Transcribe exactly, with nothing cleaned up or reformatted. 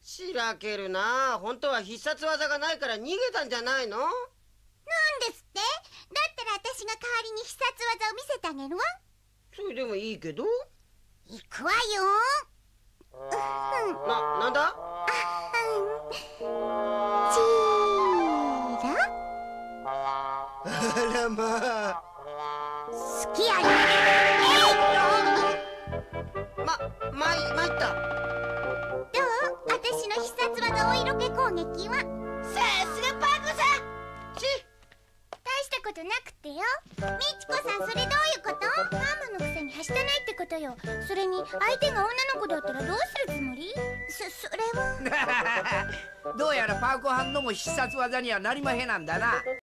しらけるな。本当は必殺技がないから逃げたんじゃないの？なんですって？だったら私が代わりに必殺技を見せてあげるわ。 それでもいいけど。 行くわよ。 な、なんだ？ チーラ？ あらまあ。 好きやね。 ま、まい、まいった。 どう？私の必殺技お色気攻撃は。 さすがパーコさん。 ち大したことなくてよ。みちこさん、それどういうこと？ママのくせにはしたないってことよ。それに相手が女の子だったらどうするつもり？そ、それはどうやらパーコハンのも必殺技にはなりまへんなんだな。